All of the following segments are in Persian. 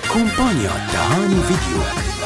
كومبانيا تهاني فيديو.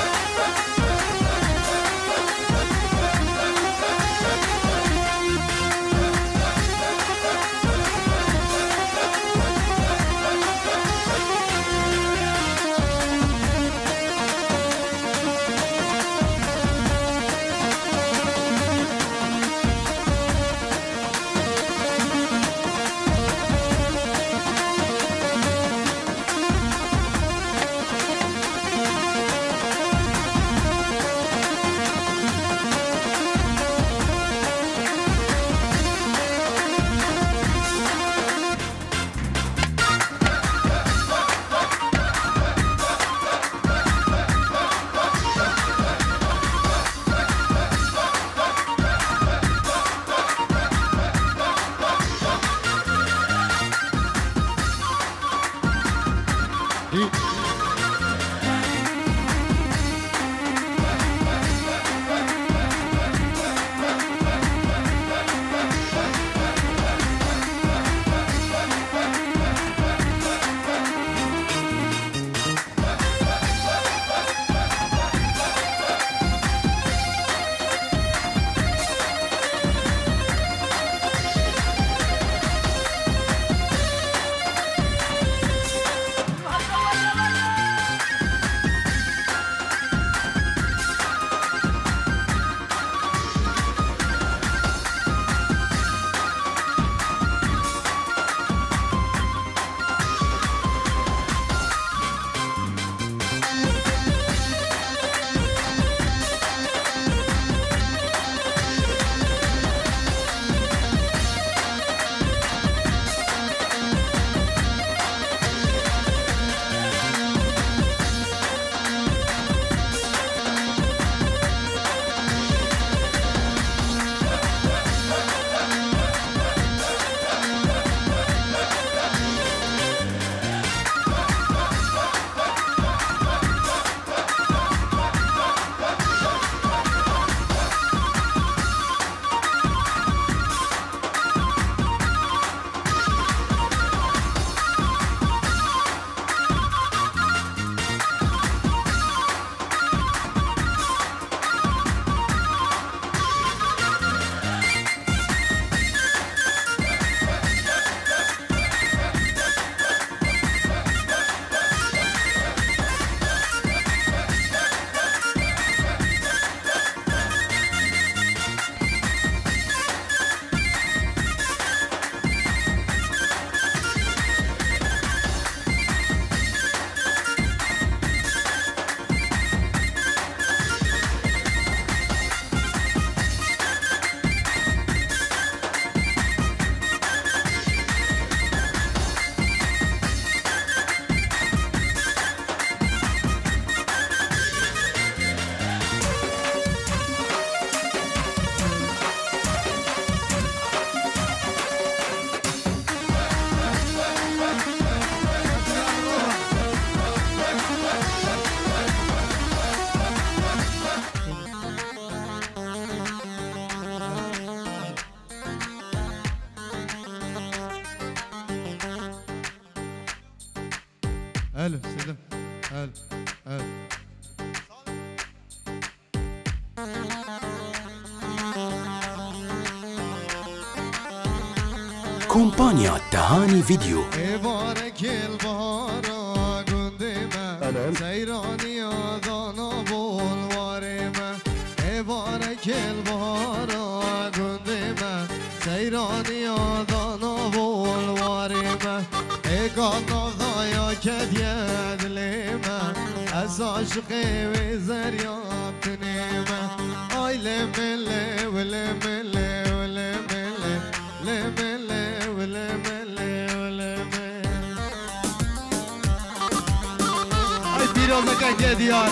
هلا سلام هلا هلا كومبانيا تهاني فيديو. بارك البهارا قندمه سيراني دانا بولوارمه بارك البهارا قندمه سيراني دانا بولوارمه قانا ضايا كديد ليمه از عشقي وزرياب تنيمه اي لملي ولملي ولملي لملي ولملي ولملي اي پیرازه که دیار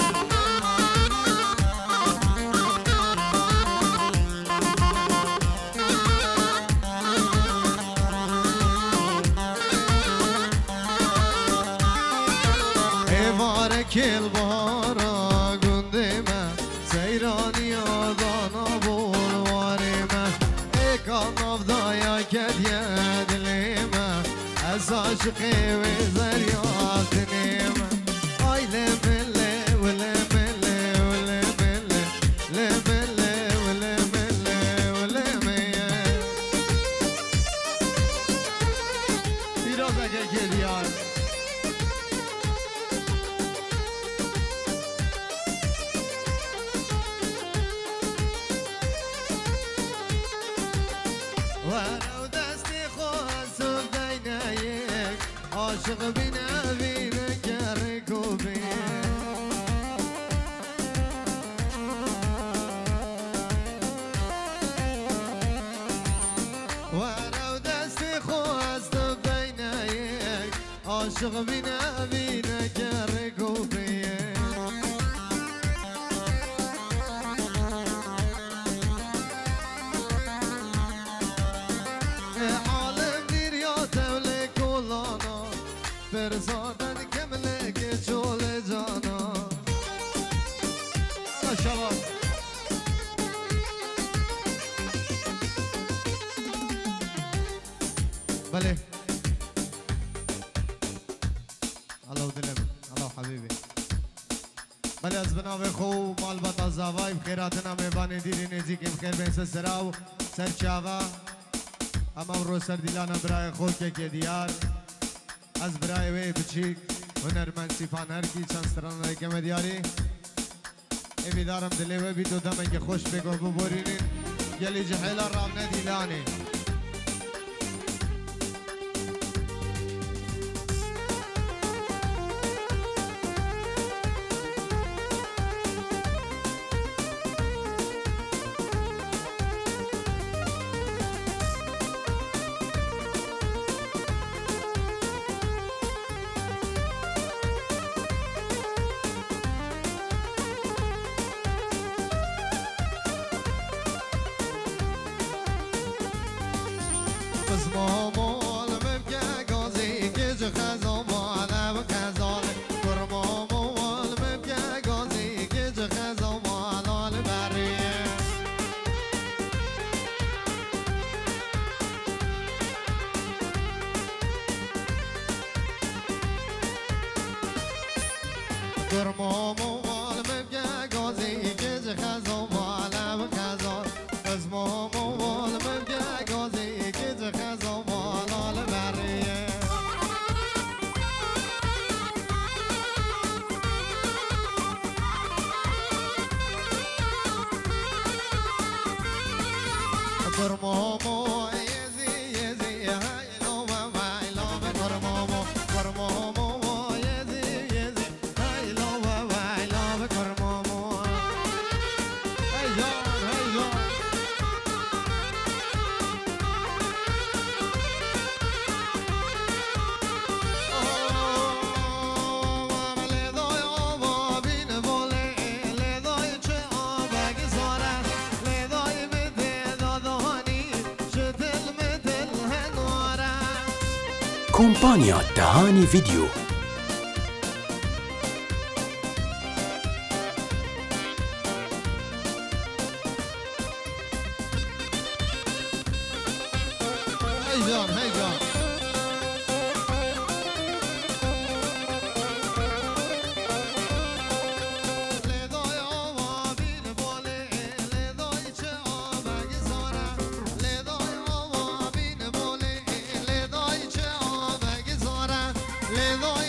کل بارا گندمه سیرانی آدانا بولوارمه ایکان افدایا کدیه دلیمه از عاشقی و زریات نیمه پیرازه که دیار ورو دستی خواست بینه یک عاشق بینه بینه کرکو بینه ورو دستی خواست بینه یک عاشق بینه بینه کرکو بینه فرزادن کمله که چول جانا شباب بله الله دلم الله حبیبی بله از بناو خوب مالبات از زوای بخیراتنا میبانی دیری نزیکیم خیر بین سراو سر چاوا اما رو سر دیلانا برای خود که دیار از برای وی بچیک هنرمند سیفان هرکی چند سران رکم دیاری امیدارم دلی و بی دو دمه که خوش بگو ببورینین گلی جحیلا رام ندیلانی مامول مبكى قوزي كيج خزوم على بكازول مامول مبكى قوزي كيج خزوم على البريه مامول مبكى قوزي كيج خزوم على بكازول مامول مبكى قوزي كيج خزوم على البريه برمومو يزي يزي هاي لو ما لو برمومو برمومو يزي يزي هاي لو ما لو برمومو هاي جان هاي جان كومبانيا تهاني فيديو. هيجان هيجان le doy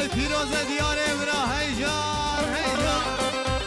پیروز دیار ابرا هیجان هیجان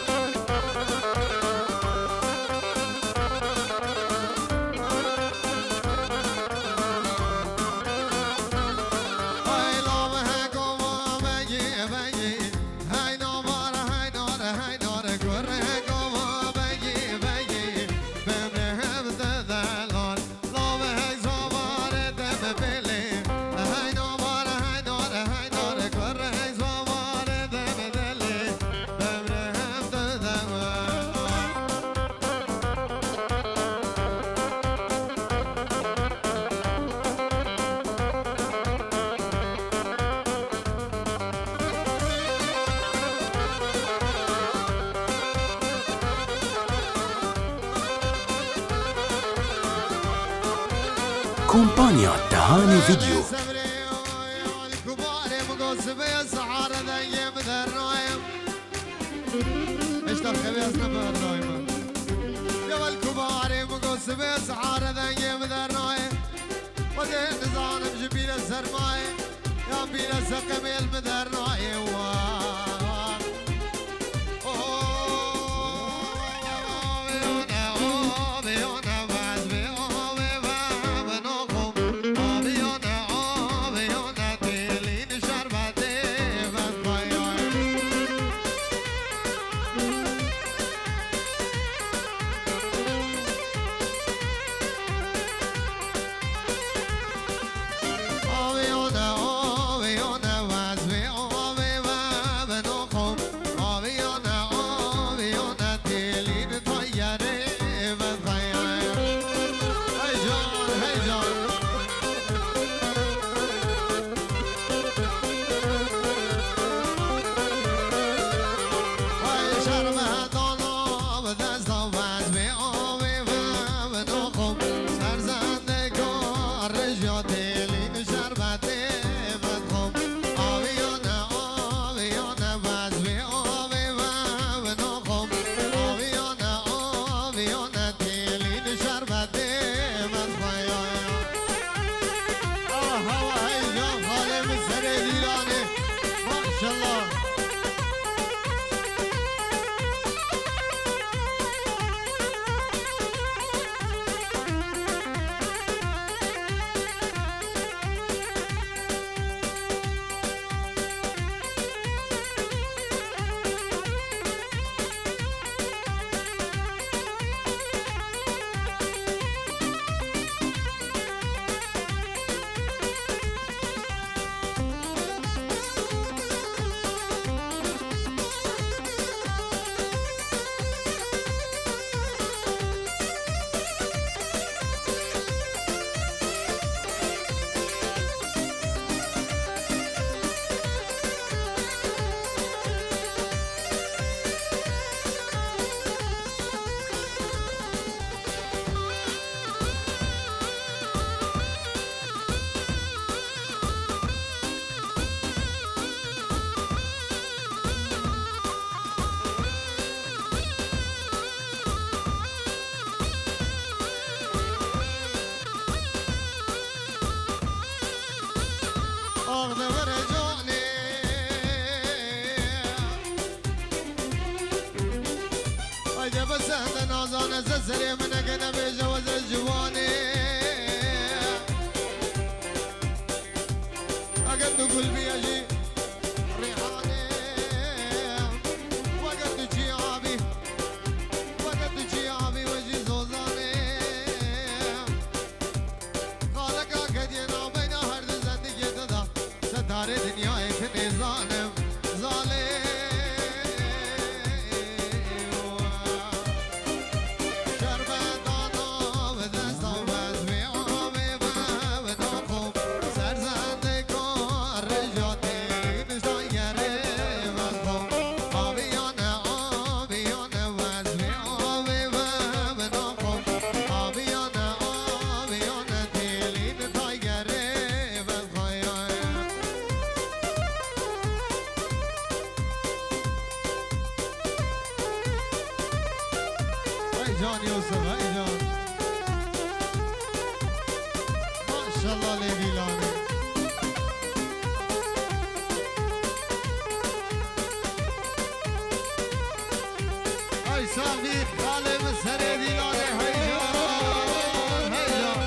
كومبانيا تهاني فيديو سري منك انا بجوز الجواني اقد قلبي اجي ريحاني وقد جيابي وجي زوزاني خالك اكد ينا بين هرد زندگی دادا ستار دنیای في ظالم ظالم جان يوسف هاي جان ما شاء الله ليلي لاني ارسامی غالب سر دیدار هیجان هیجان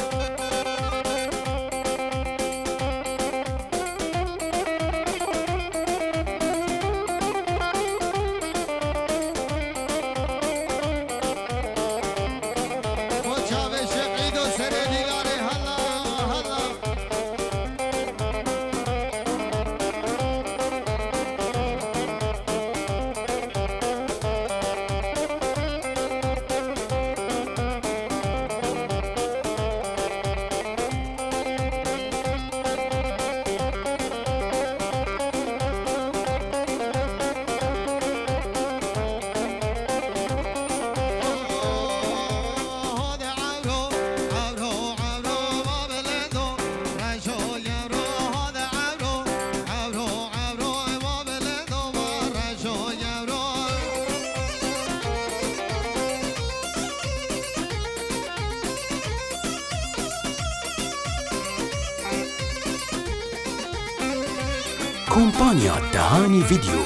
كومبانيا تهاني فيديو.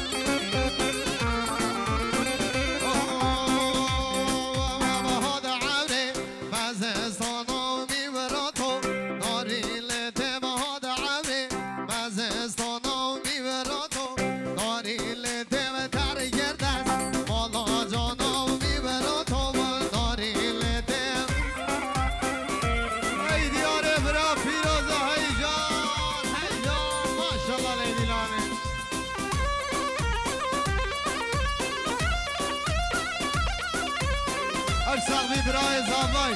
ارسال بی برای زاوای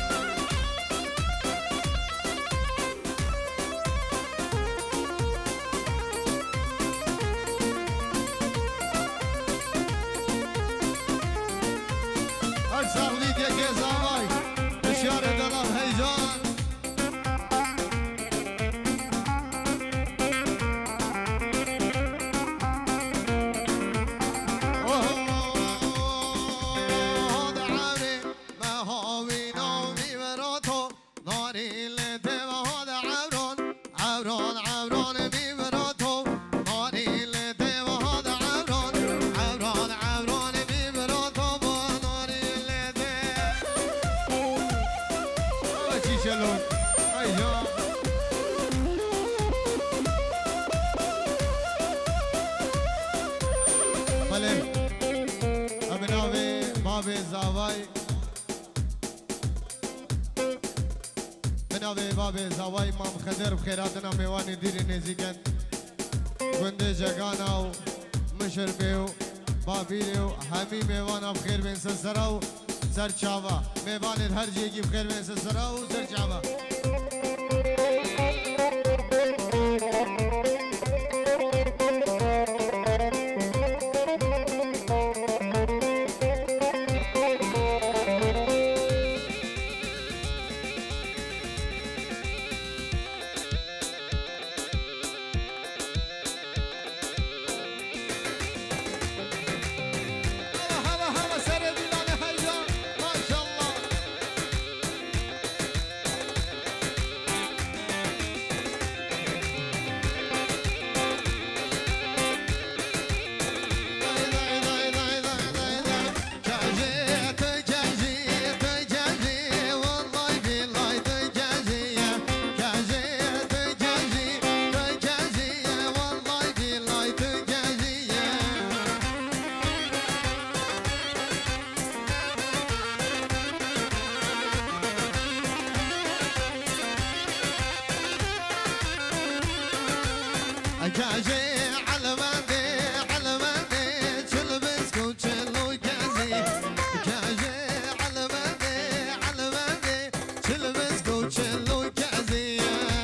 ارسال بی دیگه زاوای بشار دلم هیجان شلون ايوه بله ابناوي باب زاوای بناوي باب زاوای مام خضر بخيراتنا میوانی دیری نزیکن گنده جگانا و مشربه و بابیره و همی میوانا بخیر بین سسرا و سرچاوا میوان هر جیگی بخیر بین سسرا و سرچاوا كاجي على مندي تلبس كوتشلو كازي كاجي على مندي تلبس كوتشلو كازي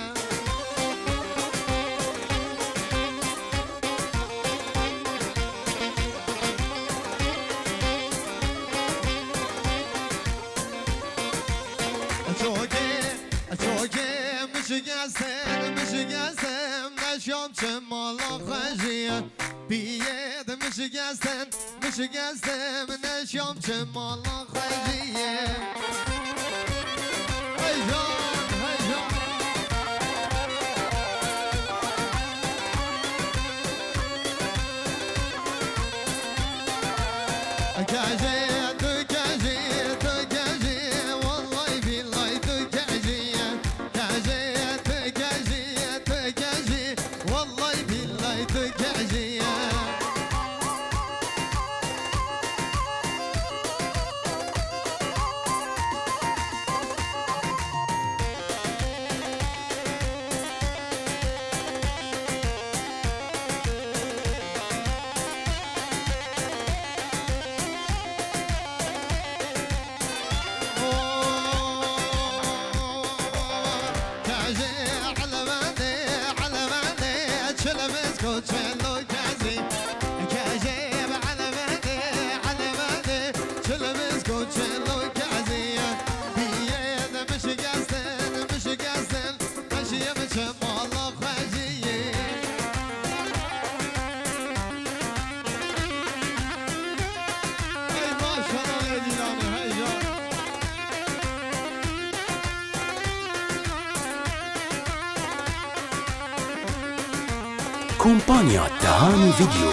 اتوقي مش قاسم نشوم شمالا خجيه بيد مش قاسم نشوم شمالا خجيه هيجان كومبانيا تهاني فيديو.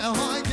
هاي